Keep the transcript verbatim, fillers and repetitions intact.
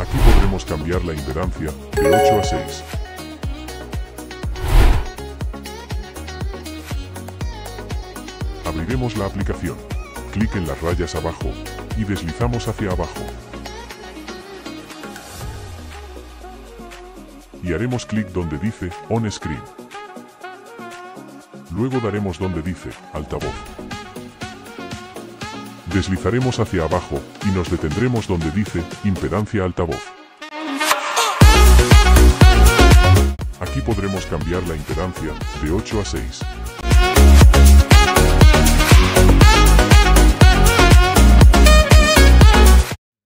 Aquí podremos cambiar la impedancia de ocho a seis. Abriremos la aplicación. Clic en las rayas abajo y deslizamos hacia abajo. Y haremos clic donde dice On Screen. Luego daremos donde dice Altavoz. Deslizaremos hacia abajo y nos detendremos donde dice Impedancia altavoz. Aquí podremos cambiar la impedancia de ocho a seis.